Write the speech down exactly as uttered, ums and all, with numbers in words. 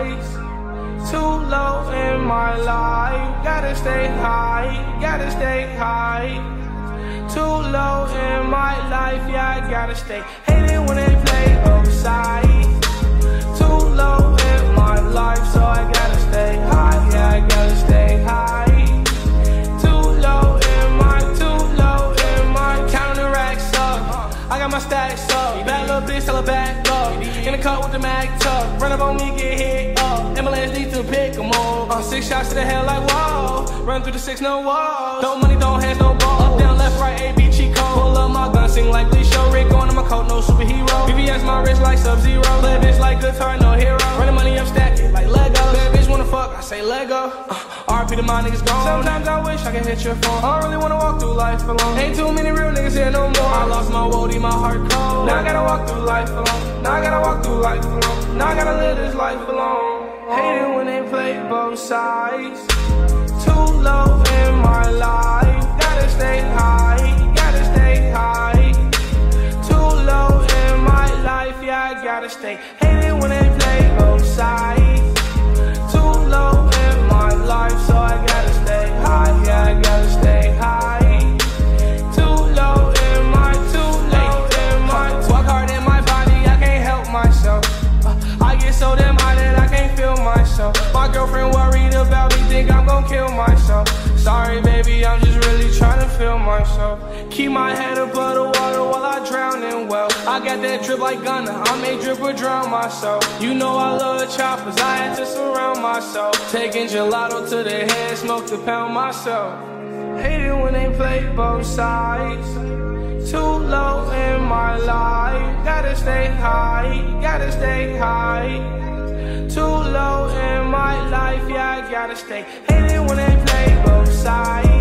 sides. Too low in my life. Gotta stay high, gotta stay high. Too low in my life, yeah, I gotta stay. Hate it when they play both sides. Too low in my life, so I gotta stay high, yeah, I gotta stay high. Too low in my, too low in my, counting racks up. I got my stacks up. Bad little bitch, tell her back up. In the car with the mag tuck. Run up on me, get hit up. Ambulance need to pick 'em up. Uh, six shots to the head like whoa. Run through the six, no walls. No money, don't hands, no ball. Up, down, left, right, A, B, cheat code. Pull up my gun, sing like Lee Show. Rick on my coat, no superhero. B B S my wrist like Sub-Zero. Play bitch like guitar, no hero. Running money up, stack it like Lego. Bad bitch wanna fuck, I say Lego. Uh, R P to my niggas gone. Sometimes I wish I could hit your phone. I don't really wanna walk through life alone. Ain't too many real niggas here no more. I lost my woody, my heart cold. Now I gotta walk through life alone. Now I gotta walk through life alone. Now I gotta live this life alone. Hate it when they play both sides. Too low in my life. Gotta stay high, gotta stay high. Too low in my life, yeah, I gotta stay. Hate it when they play both sides. Too low in my life, so I gotta stay high, yeah, I gotta stay high. Too low in my, too low in my. Work hard in my body, I can't help myself. Uh, I get so damn high that I can't feel myself. My girlfriend worried about me, think I'm gon' kill myself. Sorry, baby, I'm just really trying to feel myself. Keep my head above the water while I drown in well. I got that drip like Gunna, I may drip or drown myself. You know I love choppers, I had to surround myself. Taking gelato to the head, smoke to pound myself. Hate it when they play both sides. Too low in my life. Gotta stay high, gotta stay high. Too low in my life, yeah, I gotta stay. Hate it when they play both sides.